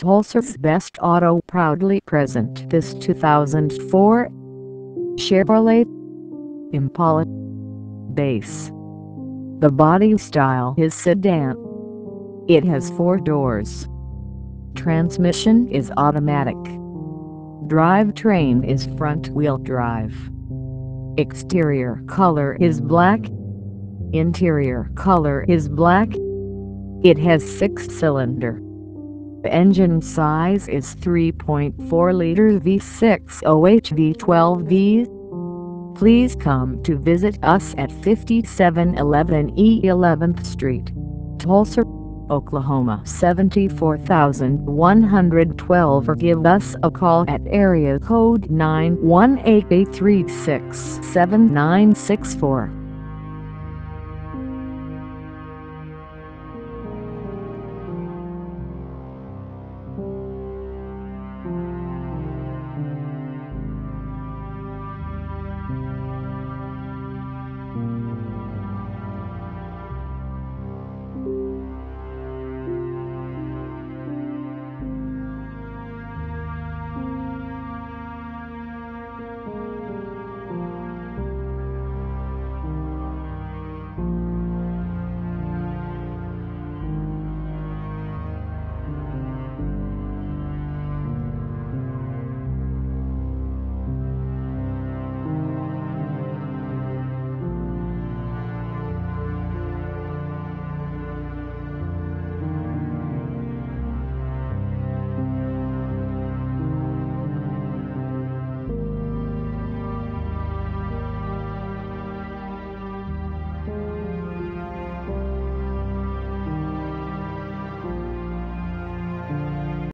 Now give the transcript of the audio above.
Tulsa's Best Auto proudly present this 2004 Chevrolet Impala Base. The body style is sedan. It has 4 doors. Transmission is automatic. Drivetrain is front-wheel drive. Exterior color is black. Interior color is black. It has 6-cylinder. The engine size is 3.4-liter V6 OHV12V. Please come to visit us at 5711 E 11th Street, Tulsa, Oklahoma 74112, or give us a call at area code 918-836-7964.